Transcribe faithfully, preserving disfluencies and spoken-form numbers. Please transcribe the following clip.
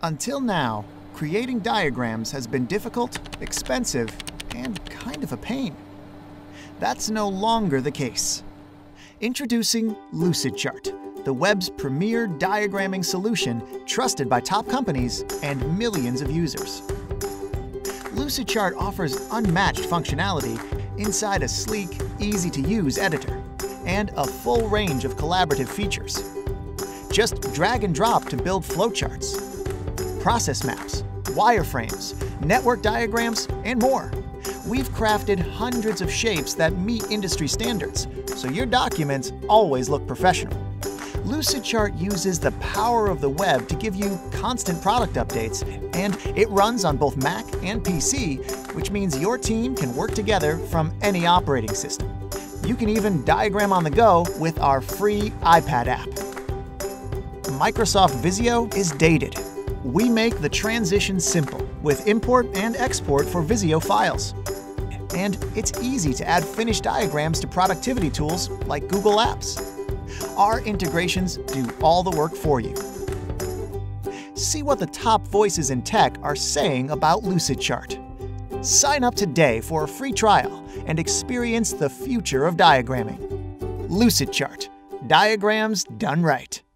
Until now, creating diagrams has been difficult, expensive, and kind of a pain. That's no longer the case. Introducing Lucidchart, the web's premier diagramming solution trusted by top companies and millions of users. Lucidchart offers unmatched functionality inside a sleek, easy-to-use editor and a full range of collaborative features. Just drag and drop to build flowcharts, process maps, wireframes, network diagrams, and more. We've crafted hundreds of shapes that meet industry standards, so your documents always look professional. Lucidchart uses the power of the web to give you constant product updates, and it runs on both Mac and P C, which means your team can work together from any operating system. You can even diagram on the go with our free iPad app. Microsoft Visio is dated. We make the transition simple with import and export for Visio files. And it's easy to add finished diagrams to productivity tools like Google Apps. Our integrations do all the work for you. See what the top voices in tech are saying about Lucidchart. Sign up today for a free trial and experience the future of diagramming. Lucidchart. Diagrams done right.